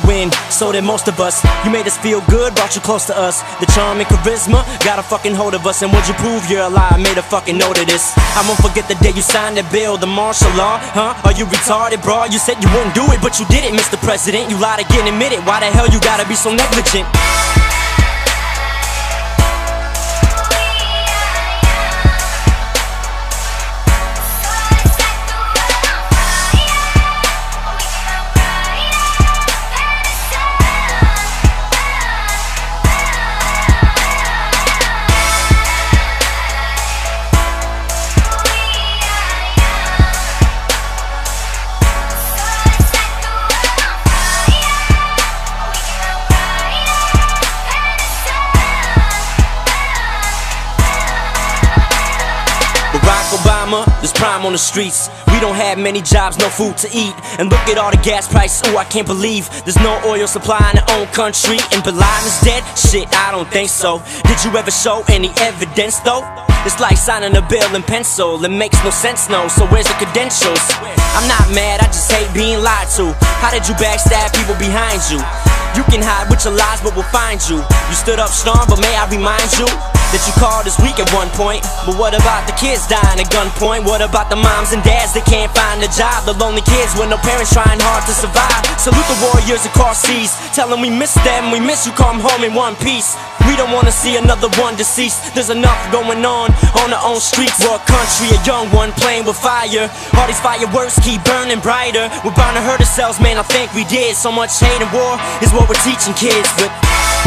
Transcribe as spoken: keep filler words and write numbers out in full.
win, so did most of us. You made us feel good, brought you close to us. The charm and charisma got a fucking hold of us. And would you prove you're alive? Made a fucking note of this. I won't forget the day you signed that bill, the martial law. Huh? Are you retarded, bro? You said you wouldn't do it, but you did it, Mister President. You lied again, admit it. Why the hell you gotta be so negligent? Obama, there's crime on the streets. We don't have many jobs, no food to eat. And look at all the gas prices, ooh, I can't believe there's no oil supply in our own country. And Bin Laden's dead? Shit, I don't think so. Did you ever show any evidence though? It's like signing a bill in pencil, it makes no sense, no. So where's the credentials? I'm not mad, I just hate being lied to. How did you backstab people behind you? You can hide with your lies, but we'll find you. You stood up strong, but may I remind you that you called us weak at one point. But what about the kids dying at gunpoint? What about the moms and dads that can't find a job? The lonely kids with no parents trying hard to survive. Salute the warriors across seas, tell them we miss them, we miss you, come home in one piece. We don't wanna see another one deceased. There's enough going on on our own streets. We're a country, a young one playing with fire. All these fireworks keep burning brighter. We're bound to hurt ourselves, man, I think we did. So much hate and war is what we're teaching kids, but